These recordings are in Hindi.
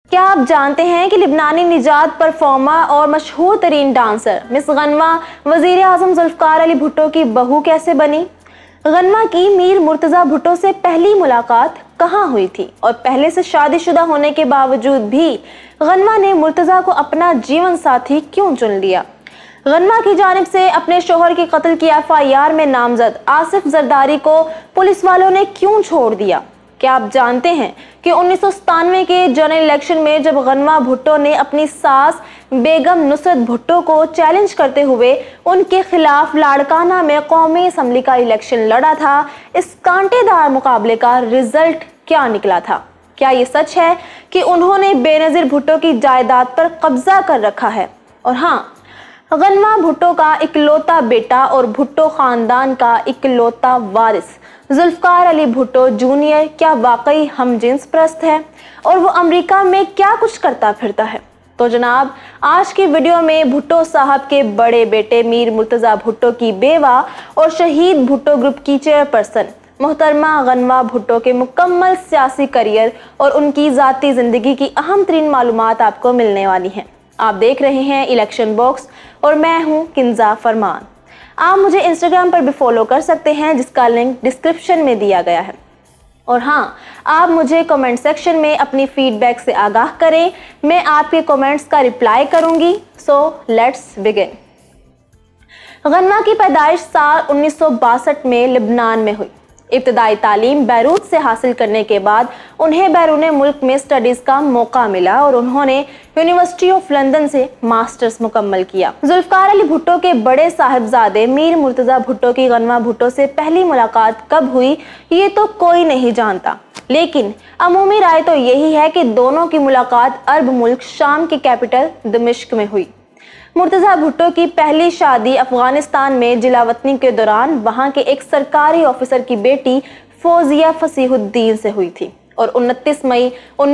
क्या आप जानते हैं कि लिबनानी निजात परफॉर्मर और मशहूर तरीन डांसर मिस गन्वा वजीर आजम जुल्फकार अली भुट्टो की बहू कैसे बनी? गन्वा की मीर मुर्तज़ा भुट्टो से पहली मुलाकात कहाँ हुई थी और पहले से शादीशुदा होने के बावजूद भी गन्वा ने मुर्तज़ा को अपना जीवन साथी क्यों चुन लिया? गन्वा की जानिब से अपने शोहर के कत्ल की FIR में नामजद आसिफ जरदारी को पुलिस वालों ने क्यों छोड़ दिया? क्या आप जानते हैं कि 1997 के जनरल इलेक्शन में जब गन्वा भुट्टो ने अपनी सास बेगम नुसरत भुट्टो को चैलेंज करते हुए उनके खिलाफ लाड़काना में कौमी असम्बली का इलेक्शन लड़ा था, इस कांटेदार मुकाबले का रिजल्ट क्या निकला था? क्या ये सच है कि उन्होंने बेनज़ीर भुट्टो की जायदाद पर कब्जा कर रखा है? और हाँ, गन्वा भुट्टो का इकलौता बेटा और भुट्टो खानदान का इकलौता वारिस जुल्फकार अली भुट्टो जूनियर क्या वाकई हमजिन्स परस्त है और वो अमेरिका में क्या कुछ करता फिरता है? तो जनाब, आज की वीडियो में भुट्टो साहब के बड़े बेटे मीर मुर्तज़ा भुट्टो की बेवा और शहीद भुट्टो ग्रुप की चेयरपर्सन मोहतरमा गन्वा भुट्टो के मुकम्मल सियासी करियर और उनकी ज़ाती ज़िंदगी की अहम तरीन मालूमात आपको मिलने वाली हैं। आप देख रहे हैं इलेक्शन बॉक्स और मैं हूं किंजा फरमान। आप मुझे इंस्टाग्राम पर भी फॉलो कर सकते हैं जिसका लिंक डिस्क्रिप्शन में दिया गया है। और हाँ, आप मुझे कमेंट सेक्शन में अपनी फीडबैक से आगाह करें, मैं आपके कमेंट्स का रिप्लाई करूंगी। So let's begin. गन्वा की पैदाइश साल 1962 में लिबनान में हुई। इब्तदाई तालीम बैरूत से हासिल करने के बाद उन्हें बैरून मुल्क में स्टडीज़ का मौका मिला और उन्होंने यूनिवर्सिटी ऑफ लंदन से मास्टर्स मुकम्मल किया। जुल्फकार अली भुट्टो के बड़े साहिबजादे मीर मुर्तज़ा भुट्टो की गन्वा भुट्टो से पहली मुलाकात कब हुई ये तो कोई नहीं जानता, लेकिन अमूमी राय तो यही है कि दोनों की मुलाकात अरब मुल्क शाम की कैपिटल दमिश्क में हुई। मुर्तज़ा भुट्टो की पहली शादी अफगानिस्तान में जिलावतनी के दौरान वहां के एक सरकारी ऑफिसर की बेटी फौजिया फसीहुद्दीन से हुई थी और 29 मई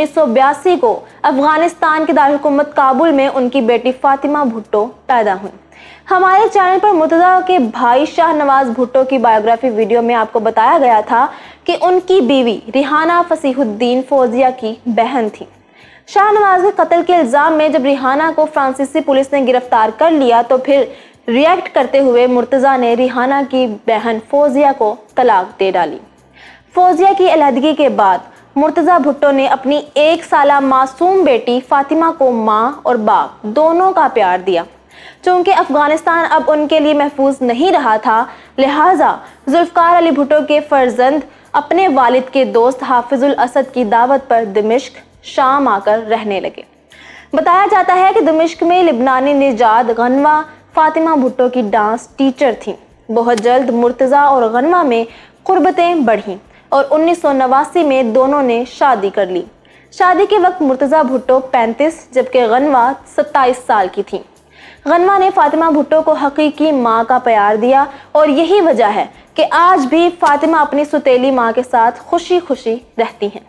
1982 को अफगानिस्तान के दारहुकूमत काबुल में उनकी बेटी फातिमा भुट्टो पैदा हुई। हमारे चैनल पर मुर्तज़ा के भाई शाहनवाज भुट्टो की बायोग्राफी वीडियो में आपको बताया गया था कि उनकी बीवी रिहाना फसीहुद्दीन फौजिया की बहन थी। शाहनवाज के कत्ल के इल्ज़ाम में जब रिहाना को फ्रांसीसी पुलिस ने गिरफ्तार कर लिया तो फिर रिएक्ट करते हुए मुर्तज़ा ने रिहाना की बहन फौजिया को तलाक दे डाली। फौजिया की अलहदगी के बाद मुर्तज़ा भुट्टो ने अपनी 1 साला मासूम बेटी फातिमा को माँ और बाप दोनों का प्यार दिया। चूँकि अफगानिस्तान अब उनके लिए महफूज नहीं रहा था, लिहाजा जुल्फकार अली भुट्टो के फर्जंद अपने वालिद के दोस्त हाफिजुल असद की दावत पर दमिश्क शाम आकर रहने लगे। बताया जाता है कि दमिश्क में लिबनानी निजात गन्वा फातिमा भुट्टो की डांस टीचर थीं। बहुत जल्द मुर्तज़ा और गन्वा में कुर्बतें बढ़ीं और 1989 में दोनों ने शादी कर ली। शादी के वक्त मुर्तज़ा भुट्टो 35 जबकि गन्वा 27 साल की थी। गन्वा ने फातिमा भुट्टो को हकीकी माँ का प्यार दिया और यही वजह है कि आज भी फातिमा अपनी सुतेली माँ के साथ खुशी खुशी रहती हैं।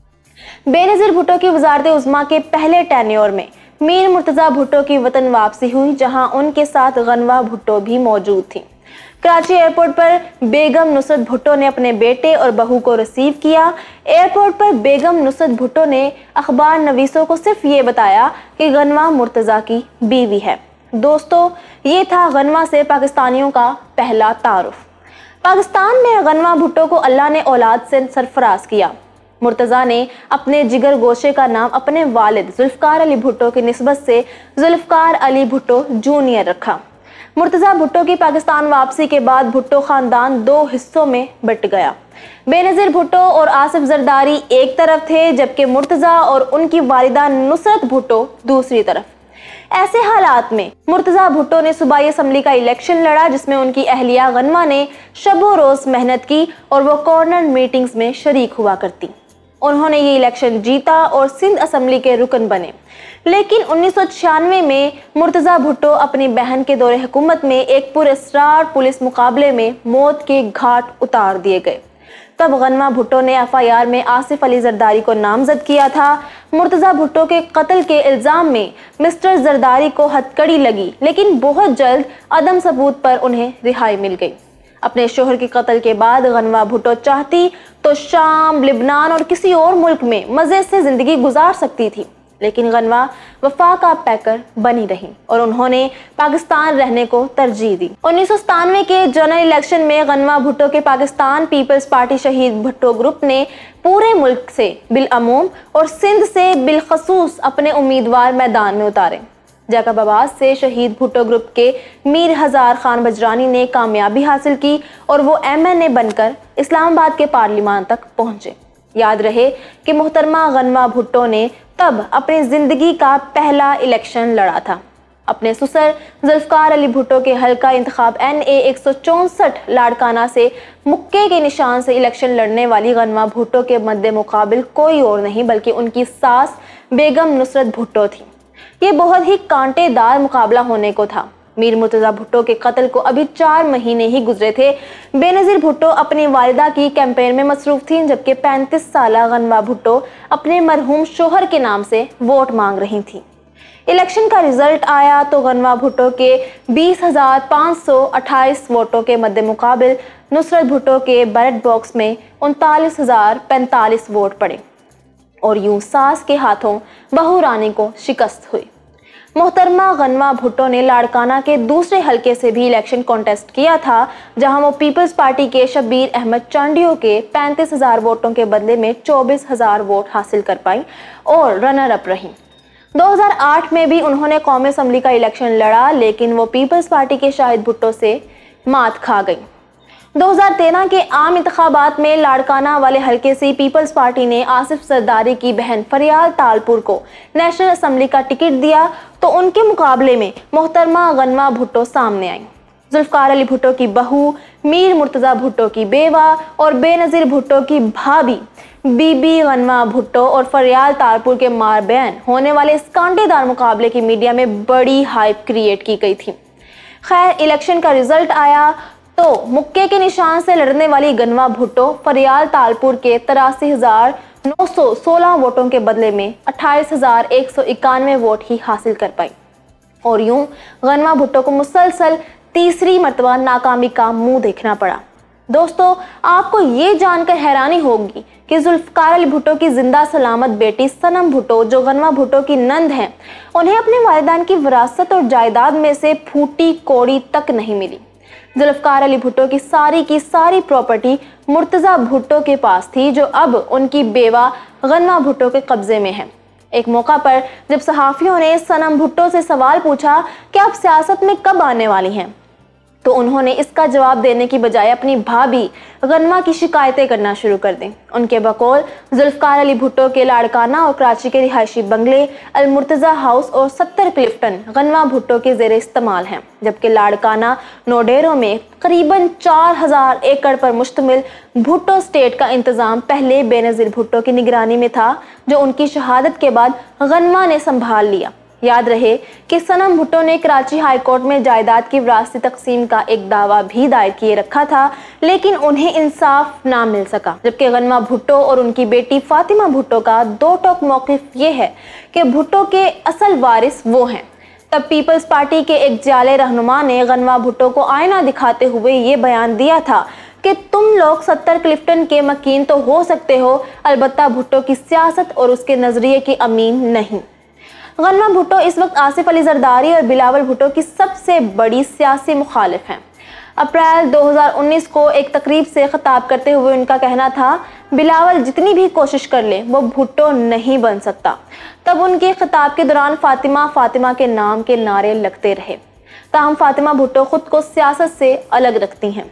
बेनज़ीर भुट्टो की वज़ारत उज़्मा के पहले टेन्योर में मीर मुर्तज़ा भुट्टो की वतन वापसी हुई, जहां उनके साथ गन्वा भुट्टो भी मौजूद थी। कराची एयरपोर्ट पर बेगम नुसरत भुट्टो ने अपने बेटे और बहू को रिसीव किया। एयरपोर्ट पर बेगम नुसरत भुट्टो ने अखबार नवीसों को सिर्फ ये बताया कि गन्वा मुर्तज़ा की बीवी है। दोस्तों, ये था गन्वा से पाकिस्तानियों का पहला तारुफ। पाकिस्तान में गन्वा भुट्टो को अल्लाह ने औलाद से सरफराज किया। मुर्तज़ा ने अपने जिगर गोशे का नाम अपने वालिद जुल्फकार अली भुट्टो की निस्बत से जुल्फकार अली भुट्टो जूनियर रखा। मुर्तज़ा भुट्टो की पाकिस्तान वापसी के बाद भुट्टो खानदान 2 हिस्सों में बट गया। बेनज़ीर भुट्टो और आसिफ जरदारी एक तरफ थे, जबकि मुर्तज़ा और उनकी वालिदा नुसरत भुट्टो दूसरी तरफ। ऐसे हालात में मुर्तज़ा भुट्टो ने सूबाई असम्बली का इलेक्शन लड़ा, जिसमें उनकी अहलिया गन्वा ने शबो रोज़ मेहनत की और वो कॉर्नर मीटिंग्स में शरीक हुआ करती। उन्होंने ये इलेक्शन जीता और सिंध असम्बली के रुकन बने। लेकिन 1996 में मुर्तज़ा भुट्टो अपनी बहन के दौरे हुकूमत में एक पुरअसरार पुलिस मुकाबले में मौत के घाट उतार दिए गए। तब गन्वा भुट्टो ने FIR में आसिफ अली जरदारी को नामजद किया था। मुर्तज़ा भुट्टो के कत्ल के इल्ज़ाम में मिस्टर जरदारी को हथकड़ी लगी, लेकिन बहुत जल्द अदम सबूत पर उन्हें रिहाई मिल गई। अपने शोहर के कत्ल के बाद गन्वा भुट्टो चाहती तो शाम, लिबनान और किसी और मुल्क में मज़े से ज़िंदगी गुजार सकती थी, लेकिन गनवा वफाक पैकर बनी रही और उन्होंने पाकिस्तान रहने को तरजीह दी। 1997 के जनरल इलेक्शन में गनवा भुट्टो के पाकिस्तान पीपल्स पार्टी शहीद भुट्टो ग्रुप ने पूरे मुल्क से बिलअमूम और सिंध से बिलखसूस अपने उम्मीदवार मैदान में उतारे। जैकबाबाद से शहीद भुट्टो ग्रुप के मीर हजार खान बजरानी ने कामयाबी हासिल की और वो MNA बनकर इस्लामाबाद के पार्लियामान तक पहुंचे। याद रहे कि मोहतरमा गनवा भुट्टो ने तब अपनी जिंदगी का पहला इलेक्शन लड़ा था। अपने ससुर जुल्फकार अली भुट्टो के हल्का इंतखाब NA 164 लाड़काना से मुक्के के निशान से इलेक्शन लड़ने वाली गनवा भुट्टो के मद्दे मुकाबिल कोई और नहीं बल्कि उनकी सास बेगम नुसरत भुट्टो थी। ये बहुत ही कांटेदार मुकाबला होने को था। मीर मुर्तज़ा भुट्टो के कत्ल को अभी 4 महीने ही गुजरे थे। बेनज़ीर भुट्टो अपनी वालिदा की कैंपेन में मसरूफ थीं, जबकि 35 साला गनवा भुट्टो अपने मरहूम शोहर के नाम से वोट मांग रही थीं। इलेक्शन का रिजल्ट आया तो गनवा भुट्टो के 20,528 वोटों के मद्दे मुकाबिल नुसरत भुट्टो के बैलेट बॉक्स में 39,045 वोट पड़े और यूं सास के हाथों बहू रानी को शिकस्त हुई। मोहतरमा गनवा भुट्टो ने लाड़काना के दूसरे हलके से भी इलेक्शन कॉन्टेस्ट किया था, जहां वो पीपल्स पार्टी के शब्बीर अहमद चांडियो के 35,000 वोटों के बदले में 24,000 वोट हासिल कर पाई और रनर अप रही। 2008 में भी उन्होंने कौमी असम्बली का इलेक्शन लड़ा, लेकिन वो पीपल्स पार्टी के शाहिद भुट्टो से मात खा गई। 2013 के आम इंतखाबात में लाड़काना वाले हलके से पीपल्स पार्टी ने आसिफ सरदारी की बहन फरियाल तालपुर को नेशनल असम्बली का टिकट दिया, तो उनके मुकाबले में मोहतरमा गनवा भुट्टो सामने आई। जुल्फकार अली भुट्टो की बहू, मीर मुर्तज़ा भुट्टो की बेवा और बेनज़ीर भुट्टो की भाभी बीबी गनवा भुट्टो और फरियाल तालपुर के मारबैन होने वाले इस कांटेदार मुकाबले की मीडिया में बड़ी हाइप क्रिएट की गई थी। खैर, इलेक्शन का रिजल्ट आया तो मुक्के के निशान से लड़ने वाली गनवा भुट्टो फरियाल तालपुर के 83,916 वोटों के बदले में 28,191 वोट ही हासिल कर पाई और यूं गनवा भुट्टो को मुसलसल तीसरी मर्तबा नाकामी का मुंह देखना पड़ा। दोस्तों, आपको ये जानकर हैरानी होगी कि जुल्फकार अली भुट्टो की जिंदा सलामत बेटी सनम भुट्टो, जो गनवा भुट्टो की नंद हैं, उन्हें अपने वालिदान की विरासत और जायदाद में से फूटी कौड़ी तक नहीं मिली। जुल्फकार अली भुट्टो की सारी प्रॉपर्टी मुर्तज़ा भुट्टो के पास थी, जो अब उनकी बेवा गनवा भुट्टो के कब्जे में है। एक मौका पर जब सहाफ़ियों ने सनम भुट्टो से सवाल पूछा कि आप सियासत में कब आने वाली हैं, तो उन्होंने इसका जवाब देने की बजाय अपनी भाभी गनवा की शिकायतें करना शुरू कर दी। उनके बकौल जुल्फकार अली भुट्टो के लाड़काना और कराची के रिहायशी बंगले अल मुर्तज़ा हाउस और 70 क्लिफ्टन गनवा भुट्टो के ज़ेरे इस्तेमाल हैं, जबकि लाड़काना नोडेरो में करीबन 4,000 एकड़ पर मुश्तमिल भुट्टो स्टेट का इंतज़ाम पहले बेनज़ीर भुट्टो की निगरानी में था, जो उनकी शहादत के बाद गनवा ने संभाल लिया। याद रहे कि सनम भुट्टो ने कराची हाई कोर्ट में जायदाद की विरासती तकसीम का एक दावा भी दायर किए रखा था, लेकिन उन्हें इंसाफ ना मिल सका। जबकि गनवा भुट्टो और उनकी बेटी फातिमा भुट्टो का दो टोक मौक़िफ़ ये है कि भुट्टो के असल वारिस वो हैं। तब पीपल्स पार्टी के एक जाले रहनुमा ने गनवा भुट्टो को आईना दिखाते हुए ये बयान दिया था कि तुम लोग 70 क्लिफ्टन के मकीन तो हो सकते हो, अलबत्ता भुट्टो की सियासत और उसके नजरिए की अमीन नहीं। गनवा भुट्टो इस वक्त आसिफ अली जरदारी और बिलावल भुट्टो की सबसे बड़ी सियासी मुखालिफ हैं। अप्रैल 2019 को एक तकरीब से खिताब करते हुए उनका कहना था, बिलावल जितनी भी कोशिश कर ले वो भुट्टो नहीं बन सकता। तब उनके खिताब के दौरान फातिमा फातिमा के नाम के नारे लगते रहे। ताहम फातिमा भुट्टो खुद को सियासत से अलग रखती हैं।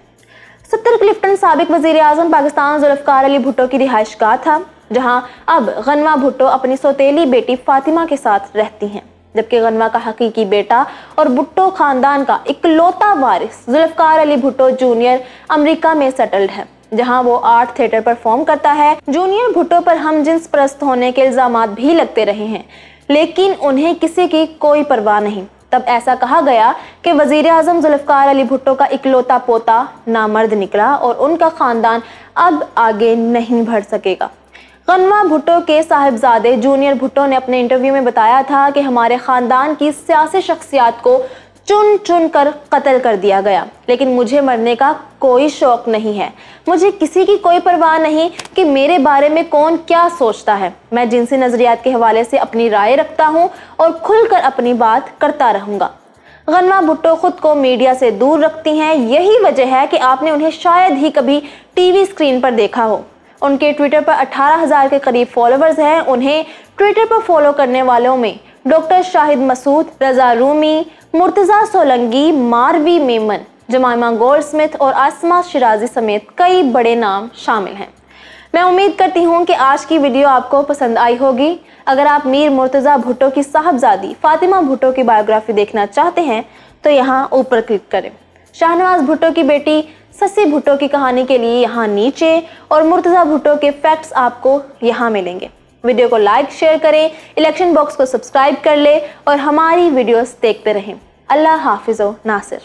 70 क्लिफ्टन साबिक वज़ीर आज़म पाकिस्तान जुल्फकार अली भुट्टो की रिहाइशगाह था, जहां अब गनवा भुट्टो अपनी सौतेली बेटी फातिमा के साथ रहती हैं, जबकि गनवा का हकीकी बेटा और भुट्टो खानदान का इकलौता वारिस जुल्फकार अली भुट्टो जूनियर अमेरिका में सेटल्ड है, जहां वो आर्ट थिएटर परफॉर्म करता है। जूनियर भुट्टो पर हम जिन्स परस्त होने के इल्जामात भी लगते रहे हैं, लेकिन उन्हें किसी की कोई परवाह नहीं। तब ऐसा कहा गया कि वज़ीर आज़म जुल्फकार अली भुट्टो का इकलौता पोता नामर्द निकला और उनका खानदान अब आगे नहीं बढ़ सकेगा। गनवा भुट्टो के साहिबजादे जूनियर भुट्टो ने अपने इंटरव्यू में बताया था कि हमारे ख़ानदान की सियासी शख्सियात को चुन चुन कर कत्ल कर दिया गया। लेकिन मुझे मरने का कोई शौक नहीं है। मुझे किसी की कोई परवाह नहीं कि मेरे बारे में कौन क्या सोचता है। मैं जिनसी नजरियात के हवाले से अपनी राय रखता हूँ और खुलकर अपनी बात करता रहूँगा। गन्मा भुट्टो खुद को मीडिया से दूर रखती हैं। यही वजह है कि आपने उन्हें शायद ही कभी टीवी स्क्रीन पर देखा हो। उनके ट्विटर पर 18,000 के करीब फॉलोवर्स हैं। उन्हें ट्विटर पर फॉलो करने वालों में doctor Shahid Masood, Raza Rumi, Murtaza Solangi, Marvi Memon, Jemima Goldsmith और आसमा शिराजी समेत कई बड़े नाम शामिल हैं। मैं उम्मीद करती हूँ कि आज की वीडियो आपको पसंद आई होगी। अगर आप मीर मुर्तज़ा भुट्टो की साहबजादी फातिमा भुट्टो की बायोग्राफी देखना चाहते हैं तो यहाँ ऊपर क्लिक करें। शाहनवाज भुट्टो की बेटी ससी भुट्टो की कहानी के लिए यहाँ नीचे, और मुर्तज़ा भुट्टो के फैक्ट्स आपको यहाँ मिलेंगे। वीडियो को लाइक शेयर करें, इलेक्शन बॉक्स को सब्सक्राइब कर ले और हमारी वीडियोस देखते रहें। अल्लाह हाफिज़ नासिर।